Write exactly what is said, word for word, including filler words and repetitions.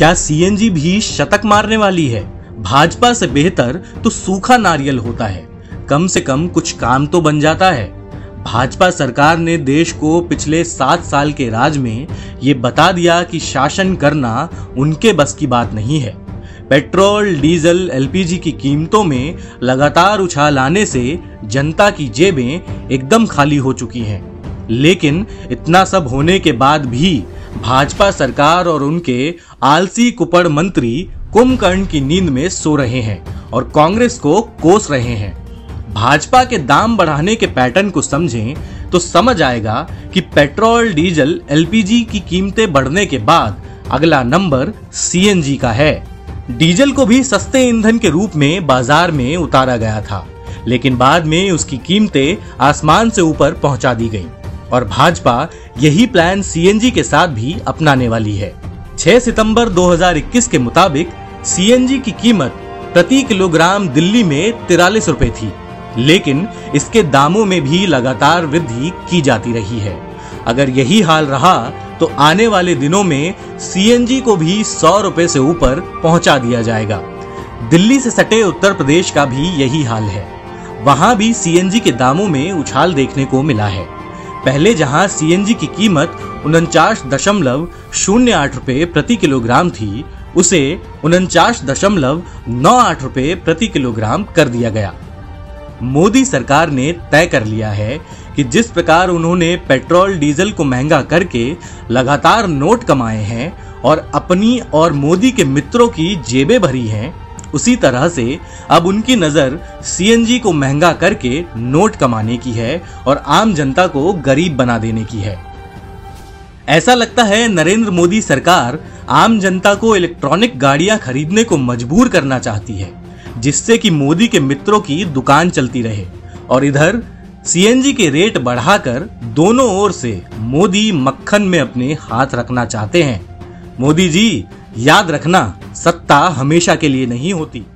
क्या सीएनजी भी शतक मारने वाली है? भाजपा से बेहतर तो सूखा नारियल होता है, कम से कम कुछ काम तो बन जाता है। भाजपा सरकार ने देश को पिछले सात साल के राज में ये बता दिया कि शासन करना उनके बस की बात नहीं है। पेट्रोल, डीजल, एलपीजी की कीमतों में लगातार उछाल आने से जनता की जेबें एकदम खाली हो चुकी हैं। लेकिन इतना सब होने के बाद भी भाजपा सरकार और उनके आलसी कुपड़ मंत्री कुंभकर्ण की नींद में सो रहे हैं और कांग्रेस को कोस रहे हैं। भाजपा के दाम बढ़ाने के पैटर्न को समझें तो समझ आएगा कि पेट्रोल, डीजल, एलपीजी की कीमतें बढ़ने के बाद अगला नंबर सीएनजी का है। डीजल को भी सस्ते ईंधन के रूप में बाजार में उतारा गया था, लेकिन बाद में उसकी कीमतें आसमान से ऊपर पहुंचा दी गई और भाजपा यही प्लान सीएनजी के साथ भी अपनाने वाली है। छह सितंबर दो हज़ार इक्कीस के मुताबिक सीएनजी की कीमत प्रति किलोग्राम दिल्ली में तिरालीस रुपए थी, लेकिन इसके दामों में भी लगातार वृद्धि की जाती रही है। अगर यही हाल रहा तो आने वाले दिनों में सीएनजी को भी सौ रुपए से ऊपर पहुंचा दिया जाएगा। दिल्ली से सटे उत्तर प्रदेश का भी यही हाल है। वहां भी सीएनजी के दामों में उछाल देखने को मिला है। पहले जहां सीएनजी की कीमत उनचास दशमलव शून्य आठ रुपए प्रति किलोग्राम थी, उसे उनचास दशमलव नौ आठ रुपए प्रति किलोग्राम कर दिया गया। मोदी सरकार ने तय कर लिया है कि जिस प्रकार उन्होंने पेट्रोल, डीजल को महंगा करके लगातार नोट कमाए हैं और अपनी और मोदी के मित्रों की जेबें भरी हैं, उसी तरह से अब उनकी नजर सीएनजी को महंगा करके नोट कमाने की है और आम जनता को गरीब बना देने की है। ऐसा लगता है नरेंद्र मोदी सरकार आम जनता को इलेक्ट्रॉनिक गाड़ियां खरीदने को मजबूर करना चाहती है, जिससे कि मोदी के मित्रों की दुकान चलती रहे, और इधर सीएनजी के रेट बढ़ाकर दोनों ओर से मोदी मक्खन में अपने हाथ रखना चाहते हैं। मोदी जी, याद रखना, सत्ता हमेशा के लिए नहीं होती।